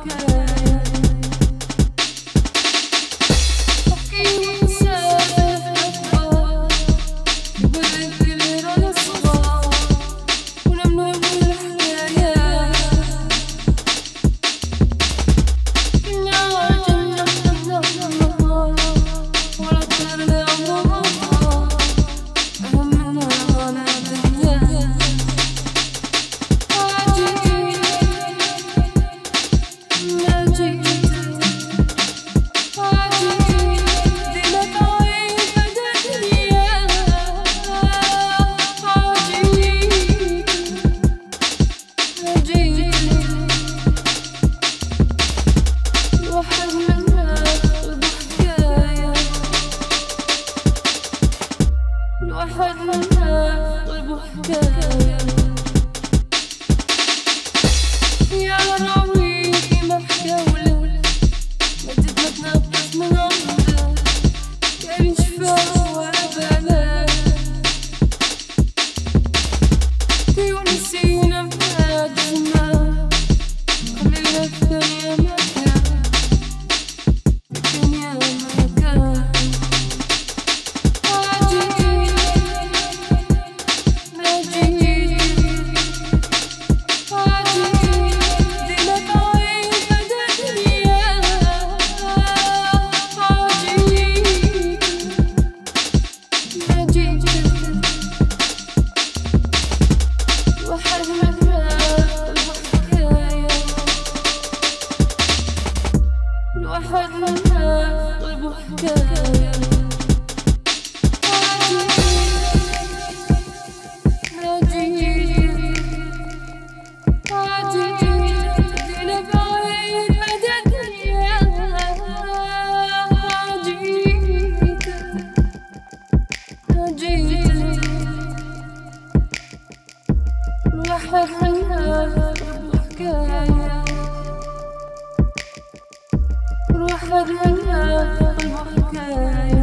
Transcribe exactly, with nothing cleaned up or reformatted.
الواحد منها قلبه حكاية يا راوي ما حكاولة ما تتنفس من عمرك يا ريت شفاه ولا بالك كي ونسينا بهاد الزمان خلينا في ثانية مكان الدنيا مكان الواحد منها قلبه حكاية الواحد منها قلبه حكاية الواحد منها قلبه حكاية